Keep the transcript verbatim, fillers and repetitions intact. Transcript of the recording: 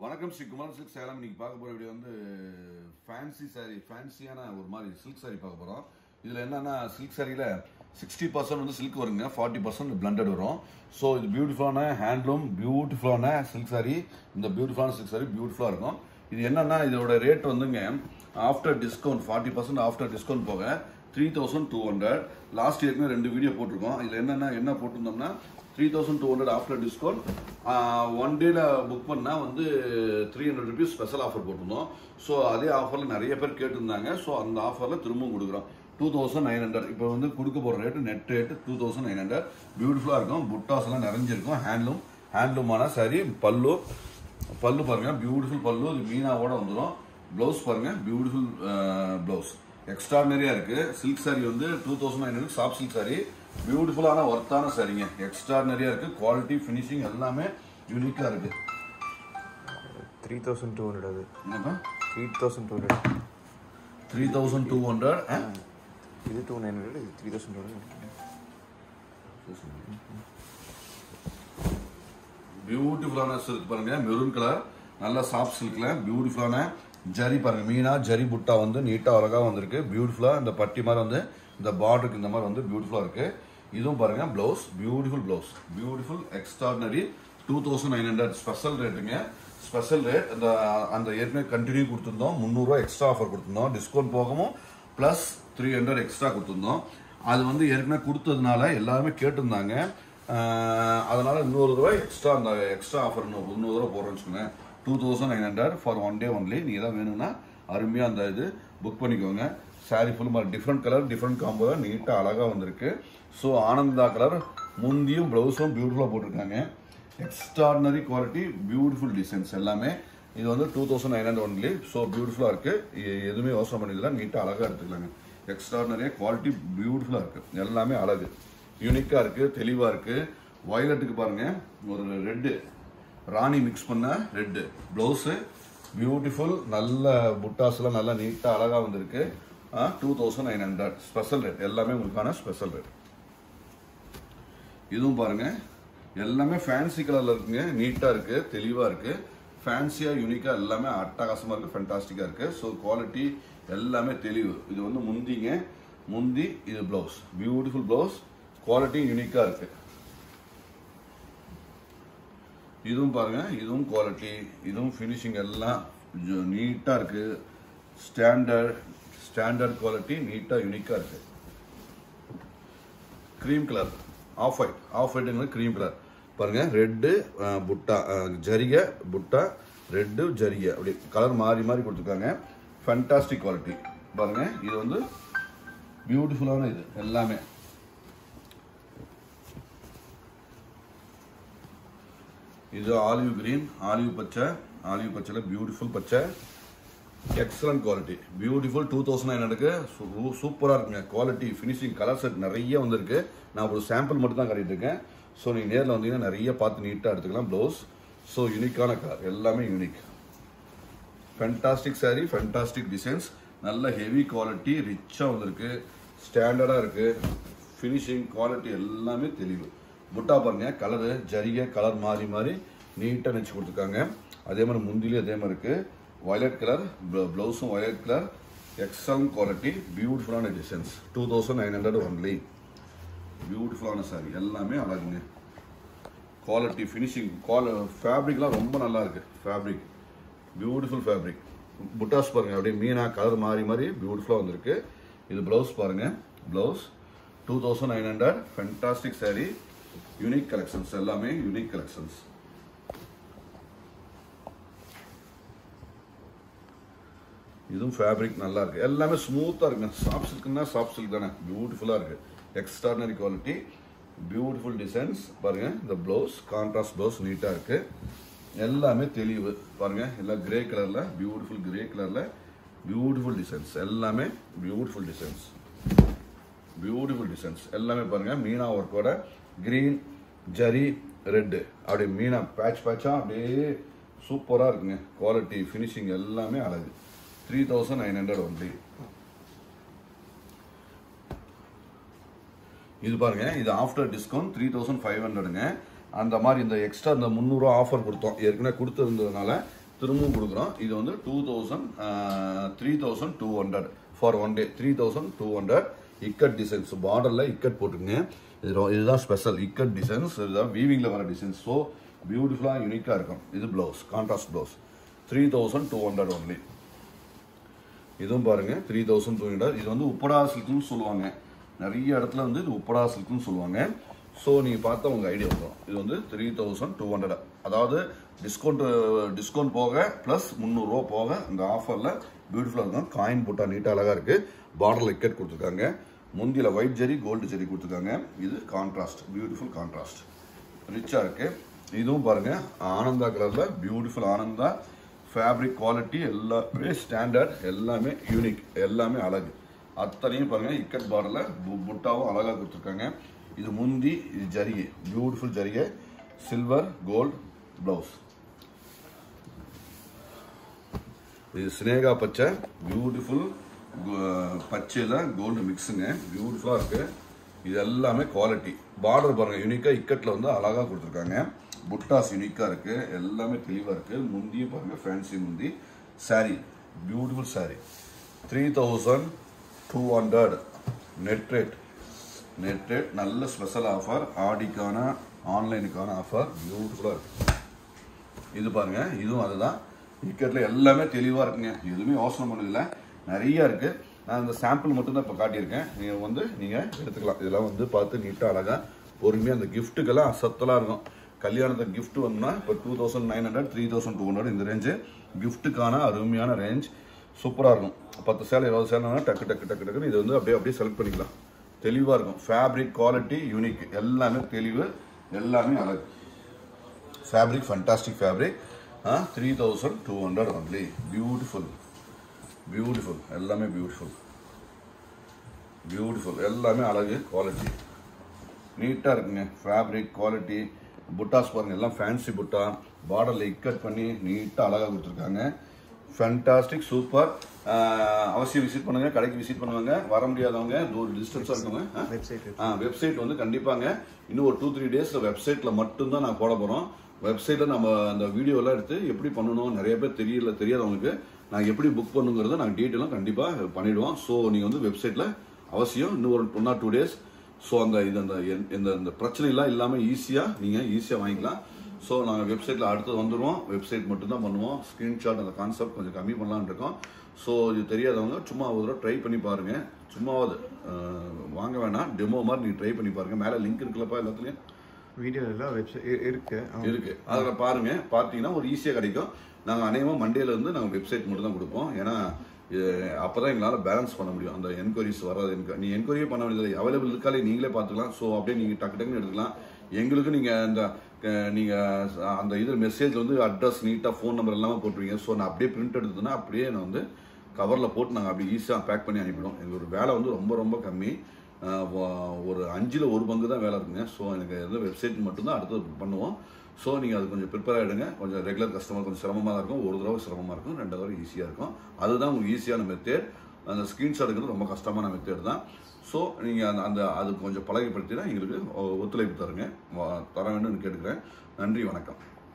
வணக்கம் ஸ்ரீ குமார் சில்க் சேலம். இன்னைக்கு பார்க்க போகிற வீடியோ வந்து ஃபேன்சி சாரீ, ஃபேன்சியான ஒரு மாதிரி சில்க் சாரீ பார்க்க போகிறோம். இதில் என்னன்னா சில்க் சாரியில் சிக்ஸ்டி பர்சன்ட் வந்து சில்க் வருங்க, ஃபார்ட்டி பர்சன்ட் பிளண்டட் வரும். ஸோ இது பியூட்டிஃபுல்லான ஹேண்ட்லூம், பியூட்டிஃபுல்லான சில்க் சாரீ. இந்த பியூட்டிஃபுல்லான சில்க் சாரீ பியூட்டிஃபுல்லாக இருக்கும். இது என்னன்னா இதோட ரேட் வந்துங்க after discount forty percent after discount போக three thousand two hundred. Last இயர்க்குமே ரெண்டு வீடியோ போட்டிருக்கோம். இதில் என்னென்னா என்ன போட்டிருந்தோம்னா three thousand two hundred after discount. One டேல புக் பண்ணால் வந்து three hundred rupees special offer போட்டிருந்தோம். ஸோ அதே ஆஃபரில் நிறைய பேர் கேட்டிருந்தாங்க. ஸோ அந்த ஆஃபரில் திரும்பவும் கொடுக்குறோம் டூ தௌசண்ட் நைன் ஹண்ட்ரட். இப்போ வந்து கொடுக்க போகிற rate net rate two thousand nine hundred. பியூட்டிஃபுல்லாக இருக்கும், புட்டாஸ் எல்லாம் நிறைஞ்சிருக்கும். Handloom ஹேண்ட்லூமான sorry. பல்லு பல்லு பாருங்கள், பியூட்டிஃபுல் பல்லு. இது மீனாவோட வந்துடும். ப்ளவுஸ் பாருங்கள், பியூட்டிஃபுல் ப்ளவுஸ். எக்ஸ்ட்ராடனரியாக இருக்குது. சில்க் சாரி வந்து two thousand nine hundred soft silk sari. பியூட்டிஃபுல்லான ஒர்த்தான சாரிங்க. எக்ஸ்ட்ராடனரியாக இருக்குது. குவாலிட்டி, ஃபினிஷிங் எல்லாமே யூனிக்காக இருக்குது. த்ரீ தௌசண்ட் டூ ஹண்ட்ரட் அது என்னப்பா? Three thousand two hundred three thousand two hundred இது டூ நைன் ஹண்ட்ரட் இது த்ரீ தௌசண்ட் டூ ஹண்ட்ரட். பியூட்டிஃபுல்லான சில்க் பாருங்க, மெரூன் கலர், நல்ல சாஃப்ட் சில்க்ல பியூட்டிஃபுல்லான ஜரி பாருங்க. மீனா ஜரி புட்டா வந்து நீட்டா அழகாக வந்திருக்கு. பியூட்டிஃபுல்லா இந்த பட்டி மாதிரி வந்து இந்த பார்டருக்கு இந்த மாதிரி வந்து பியூட்டிஃபுல்லா இருக்கு. இதுவும் பாருங்க blouse, beautiful blouse, beautiful extraordinary. Two thousand nine hundred special ரேட்டுங்க. Special rate. அந்த அந்த ஏற்கனவே கண்டினியூ கொடுத்துருந்தோம். முந்நூறுரூவா எக்ஸ்ட்ரா ஆஃபர் கொடுத்துருந்தோம். டிஸ்கவுண்ட் போகவும் ப்ளஸ் த்ரீ ஹண்ட்ரட் எக்ஸ்ட்ரா கொடுத்துருந்தோம். அது வந்து ஏற்கனவே கொடுத்ததுனால எல்லாருமே கேட்டிருந்தாங்க. அதனால இன்னொரு ரூபாய் எக்ஸ்ட்ரா அந்த எக்ஸ்ட்ரா ஆஃபர் முந்நூறு ரூபா போடுறேன்னு வச்சுக்கோங்க. Two thousand nine hundred for one day only. நீங்கள் தான் வேணும்னா அருமையாக அந்த இது புக் பண்ணிக்கோங்க. சாரி ஃபுல் மாதிரி டிஃப்ரெண்ட் கலர், டிஃப்ரெண்ட் காம்போ தான் நீட்டாக அழகாக வந்திருக்கு. ஸோ ஆனந்தா கலர் முந்தியும் ப்ளவுஸும் பியூட்டிஃபுல்லாக போட்டிருக்காங்க. எக்ஸ்ட்ராடனரி குவாலிட்டி, பியூட்டிஃபுல் டிசைன்ஸ் எல்லாமே. இது வந்து two thousand nine hundred only. So பியூட்டிஃபுல்லாக இருக்குது. எதுவுமே யோசனை பண்ணிக்கலாம். நீட்டாக அழகாக எடுத்துக்கலாங்க. எக்ஸ்ட்ராடனரியாக குவாலிட்டி பியூட்டிஃபுல்லாக இருக்குது. எல்லாமே அழகு, யூனிக்காக இருக்குது, தெளிவாக இருக்குது. வயலட்டுக்கு பாருங்கள், ஒரு ரெட்டு ராணி மிக்ஸ் பண்ண ரெட்டு ப்ளவுஸு. பியூட்டிஃபுல் நல்ல புட்டாஸ்லாம் நல்லா நீட்டாக அழகாக வந்திருக்கு. Two thousand nine hundred special rate. எல்லாமே உங்களுக்கான ஸ்பெஷல் ரேட். இதுவும் பாருங்க, எல்லாமே ஃபேன்சி கலர்ல இருக்குங்க. நீட்டா இருக்கு, தெளிவா இருக்கு. ஃபேன்சியா, யூனிக்கா எல்லாமே அட்டகாசமா இருக்கு. ஃபேண்டாஸ்டிக்கா இருக்கு. ஸோ குவாலிட்டி எல்லாமே தெளிவு. இது வந்து முந்திங்க, முந்தி. இது பிளவுஸ், பியூட்டிஃபுல் பிளவுஸ். குவாலிட்டி யூனிக்கா இருக்கு. இதுவும் பாருங்க, இதுவும் குவாலிட்டி, இதுவும் ஃபினிஷிங் எல்லாம் நீட்டா இருக்கு. ஸ்டாண்டர்ட் ஸ்டாண்டர்ட் குவாலிட்டி, நீட்டா யூனிக்கா இருக்கு. Cream colour, off white. Off ஒயிட்ங்கிறது கிரீம் கலர் பாருங்க. ரெட்டு புட்டா, ஜரிகை புட்டா, ரெட்டு ஜரிகை, அப்படி கலர் மாறி மாறி கொடுத்துருக்காங்க. ஃபேண்டாஸ்டிக் குவாலிட்டி பாருங்க. இது வந்து பியூட்டிஃபுல்லான இது எல்லாமே. இது ஆலிவ் கிரீன், ஆலிவ் பச்சை, ஆலிவ் பச்சையில் பியூட்டிஃபுல் பச்சை. Excellent quality, beautiful. Two thousand nine ஹண்ட்ரடுக்கு சூப்பராக இருக்குங்க. குவாலிட்டி, ஃபினிஷிங், கலர் செட் நிறைய வந்திருக்கு. நான் ஒரு சாம்பிள் மட்டும் தான் காட்டிட்டு இருக்கேன். ஸோ நீங்கள் நேரில் வந்தீங்கன்னா நிறைய பார்த்து நீட்டாக எடுத்துக்கலாம். ப்ளவுஸ் ஸோ யூனிக்கான கலர், எல்லாமே unique. Fantastic sari, fantastic designs, நல்ல ஹெவி குவாலிட்டி, ரிச்சாக வந்திருக்கு. ஸ்டாண்டர்டாக இருக்குது. ஃபினிஷிங், குவாலிட்டி எல்லாமே தெளிவு. புட்டா பாருங்க, கலரு ஜரிகை கலர் மாறி மாறி நீட்டாக நினச்சி கொடுத்துருக்காங்க. அதே மாதிரி முந்திலையும் அதே மாதிரி இருக்குது. வயலட் கலர் ப்ளவுஸும் வயலட் கலர். எக்ஸலன்ட் குவாலிட்டி, பியூட்டிஃபுல்லான designs. Two thousand nine hundred only. பியூட்டிஃபுல்லான சாரி, எல்லாமே அழகுங்க. குவாலிட்டி, ஃபினிஷிங், குவால ஃபேப்ரிக்லாம் ரொம்ப நல்லா இருக்கு. Fabric beautiful fabric. புட்டாஸ் பாருங்க, அப்படியே மீனா கலர் மாறி மாறி பியூட்டிஃபுல்லாக வந்திருக்கு. இது ப்ளவுஸ் பாருங்க, blouse two thousand nine hundred. Fantastic sari, unique collections, எல்லாமே யூனிக் கலெக்ஷன்ஸ். இதுவும் ஃபேப்ரிக் நல்லா இருக்கு. எல்லாமே ஸ்மூத்தாக இருக்குங்க. சாஃப்ட் சில்க்னா சாஃப்ட் சில்க் தானே, பியூட்டிஃபுல்லாக இருக்கு. எக்ஸ்ட்ராடனரி குவாலிட்டி, பியூட்டிஃபுல் டிசைன்ஸ் பாருங்க. இந்த ப்ளவுஸ் கான்ட்ராஸ்ட் ப்ளவுஸ் நீட்டாக இருக்கு. எல்லாமே தெளிவு பாருங்க. எல்லாம் கிரே கலர்ல, பியூட்டிஃபுல் கிரே கலர்ல, பியூட்டிஃபுல் டிசைன்ஸ், எல்லாமே பியூட்டிஃபுல் டிசைன்ஸ், பியூட்டிஃபுல் டிசைன்ஸ் எல்லாமே பாருங்க. மீனா ஒர்க்கோட கிரீன் ஜரி ரெட்டு, அப்படியே மீனா பேட்ச் பேட்சா அப்படியே சூப்பராக இருக்குங்க. குவாலிட்டி, ஃபினிஷிங் எல்லாமே அழகு. Three thousand nine hundred only. இது பாருங்க, இது after discount three thousand five ஹண்ட்ரடுங்க. அந்த மாதிரி இந்த எக்ஸ்ட்ரா இந்த முந்நூறுரூவா ஆஃபர் கொடுத்தோம். ஏற்கனவே கொடுத்துருந்ததுனால திரும்பவும் கொடுக்குறோம். இது வந்து two thousand three thousand two hundred for one day three thousand two hundred ikat designs பார்டரில் இக்கட் போட்டுருங்க. இது இதுதான் ஸ்பெஷல் இக்கட் டிசைன்ஸ். இதுதான் வீவிங்கில் வர டிசைன்ஸ். ஸோ பியூட்டிஃபுல்லாக யூனிக்காக இருக்கும். இது blouse contrast blouse three thousand two hundred only. இதுவும் பாருங்க த்ரீ தௌசண்ட் டூ ஹண்ட்ரட். இது வந்து உப்படா சில்க்னு சொல்லுவாங்க. நிறைய இடத்துல வந்து இது உப்படா சில்க்னு சொல்லுவாங்க. ஸோ நீங்கள் பார்த்தா உங்கள் ஐடியா வரும். இது வந்து த்ரீ தௌசண்ட் டூ ஹண்ட்ரட் அதாவது டிஸ்கவுண்ட் டிஸ்கவுண்ட் போக ப்ளஸ் முந்நூறுரூவா போக இந்த ஆஃபரில் பியூட்டிஃபுல்லாக இருக்கும். காயின் போட்டா நீட்டாக அழகாக இருக்குது. பார்டரில் இக்கட் கொடுத்துருக்காங்க. முந்தியில் ஒயிட் ஜெரி கோல்டு ஜெரி கொடுத்துருக்காங்க. இது கான்ட்ராஸ்ட் பியூட்டிஃபுல் கான்ட்ராஸ்ட் ரிச்சாக இருக்குது. இதுவும் பாருங்கள் ஆனந்தா கலரில் பியூட்டிஃபுல் ஆனந்தா ஃபேப்ரிக் குவாலிட்டி எல்லாமே ஸ்டாண்டர்ட் எல்லாமே யூனிக் எல்லாமே அழகு. அத்தனையும் பாருங்கள் இக்கட் பார்டரில் புட்டாவும் அழகாக கொடுத்துருக்காங்க. இது முந்தி இது ஜரிகை பியூட்டிஃபுல் ஜரிகை சில்வர் கோல்டு ப்ளவுஸ். இது சினேகா பச்சை பியூட்டிஃபுல் பச்சையில் கோல்டு மிக்ஸுங்க பியூட்டிஃபுல்லாக இருக்குது. இது எல்லாமே குவாலிட்டி. பார்டர் பாருங்கள் யூனிக்காக இக்கட்டில் வந்து அழகாக கொடுத்துருக்காங்க. புட்டாஸ் யூனிக்காக இருக்குது. எல்லாமே தெளிவாக இருக்குது. முந்தியும் பாருங்கள் ஃபேன்சி முந்தி. Sari beautiful sari three thousand two hundred net rate net rate நல்ல ஸ்பெஷல் ஆஃபர். ஆடிக்கான ஆன்லைனுக்கான ஆஃபர் பியூட்டிஃபுல்லாக இருக்குது. இது பாருங்கள் இதுவும் அதுதான் இக்கட்டில் எல்லாமே தெளிவாக இருக்குங்க. எதுவுமே யோசனை பண்ணதில்லை. நிறையா இருக்குது. நான் இந்த சாம்பிள் மட்டும்தான் இப்போ காட்டியிருக்கேன். நீங்கள் வந்து நீங்கள் எடுத்துக்கலாம். இதெல்லாம் வந்து பார்த்து நீட்டாக அழகாக பொறுமையாக அந்த கிஃப்ட்டுக்கெல்லாம் அசத்தலாக இருக்கும். கல்யாணத்துக்கு கிஃப்ட் வந்தோம்னா இப்போ two thousand nine hundred three thousand two hundred இந்த ரேஞ்சு கிஃப்ட்டுக்கான அருமையான ரேஞ்ச் சூப்பராக இருக்கும். பத்து சேலை இருபது சேலைனா டக்கு டக்கு டக்கு டக்குன்னு இது வந்து அப்படியே அப்படியே செலக்ட் பண்ணிக்கலாம். தெளிவாக இருக்கும். ஃபேப்ரிக் குவாலிட்டி யூனிக் எல்லாமே தெளிவு எல்லாமே அழகு. Fabric fantastic fabric three thousand two hundred only. Beautiful beautiful எல்லாமே பியூட்டிஃபுல் பியூட்டிஃபுல் எல்லாமே அழகு குவாலிட்டி நீட்டாக இருக்குங்க. ஃபேப்ரிக் குவாலிட்டி புட்டாஸ் பாருங்கள் எல்லாம் ஃபேன்சி புட்டா பார்டரில் இக்கட் பண்ணி நீட்டாக அழகாக கொடுத்துருக்காங்க. Fantastic super. அவசியம் விசிட் பண்ணுங்க. கடைக்கு விசிட் பண்ணுவாங்க. வர முடியாதவங்க தூர டிஸ்டன்ஸாக இருக்கவங்க ஆ வெப்சைட் வந்து கண்டிப்பாங்க இன்னும் ஒரு டூ த்ரீ டேஸில் வெப்சைட்டில் மட்டும்தான் நான் போட போகிறோம். வெப்சைட்டில் நம்ம அந்த வீடியோலாம் எடுத்து எப்படி பண்ணணும் நிறைய பேர் தெரியல தெரியாதவங்களுக்கு நான் எப்படி புக் பண்ணுங்கிறத நாங்கள் டீட்டெயிலும் கண்டிப்பாக பண்ணிவிடுவோம். ஸோ நீங்கள் வந்து வெப்சைட்டில் அவசியம் இன்னும் ஒரு one or two days so அந்த இது அந்த இந்த இந்த பிரச்சனைலாம் இல்லாமல் ஈஸியாக நீங்கள் ஈஸியாக வாங்கிக்கலாம். ஸோ நாங்கள் வெப்சைட்டில் அடுத்து வந்துடுவோம். வெப்சைட் மட்டும்தான் பண்ணுவோம். ஸ்க்ரீன்ஷாட் அந்த கான்செப்ட் கொஞ்சம் கம்மி பண்ணலான்னு இருக்கோம். ஸோ இது தெரியாதவங்க சும்மா ஒரு தடவை ட்ரை பண்ணி பாருங்கள். சும்மாவது வாங்க வேணாம் டெமோ மாதிரி நீங்கள் ட்ரை பண்ணி பாருங்கள். மேலே லிங்க் இருக்குல்லப்பா எல்லாத்துலேயும் வீடியோ எல்லாம் வெப்சைட் இருக்கு இருக்கு அதில் பாருங்கள். பார்த்தீங்கன்னா ஒரு ஈஸியாக கிடைக்கும். நாங்கள் அநேகமாக மண்டேலேருந்து நாங்கள் வெப்சைட் மட்டும் தான் கொடுப்போம். ஏன்னா அப்போ தான் எங்களால் பேலன்ஸ் பண்ண முடியும். அந்த என்கொயரிஸ் வராது. எனக்கு நீ என்கொயரியே பண்ண வேண்டியது அவைலபிள் இருக்காலே நீங்களே பார்த்துக்கலாம். ஸோ அப்படியே நீங்கள் டக்கு டக்குன்னு எடுத்துக்கலாம். எங்களுக்கு நீங்கள் இந்த நீங்கள் அந்த இது மெசேஜில் வந்து அட்ரஸ் நீட்டாக ஃபோன் நம்பர் எல்லாமே போட்டுருவீங்க. ஸோ நான் அப்படியே பிரிண்ட் எடுத்ததுன்னா அப்படியே நான் வந்து கவரில் போட்டு நாங்கள் அப்படி ஈஸியாக பேக் பண்ணி அனுப்பிடுவோம். எங்களோட வேலை வந்து ரொம்ப ரொம்ப கம்மி. ஒரு அஞ்சில் ஒரு பங்கு தான் வேலை இருக்குங்க. ஸோ எனக்கு எதாவது வெப்சைட் மட்டும்தான் அடுத்து பண்ணுவோம். ஸோ நீங்கள் அது கொஞ்சம் ப்ரிப்பேர் ஆகிடுங்க. கொஞ்சம் ரெகுலர் கஸ்டமர் கொஞ்சம் சிரமமாக தான் இருக்கும். ஒரு தடவை சிரமமாக இருக்கும். ரெண்டு தடவை ஈஸியாக இருக்கும். அதுதான் உங்களுக்கு ஈஸியான மெத்தேட். அந்த ஸ்க்ரீன்ஷாட் எடுக்கிறது ரொம்ப கஷ்டமான மெத்தேட் தான். ஸோ நீங்கள் அந்த அந்த அது கொஞ்சம் பழகிப்படுத்தினா எங்களுக்கு ஒத்துழைப்பு தருங்க தர வேண்டும்னு கேட்டுக்கிறேன். நன்றி வணக்கம்.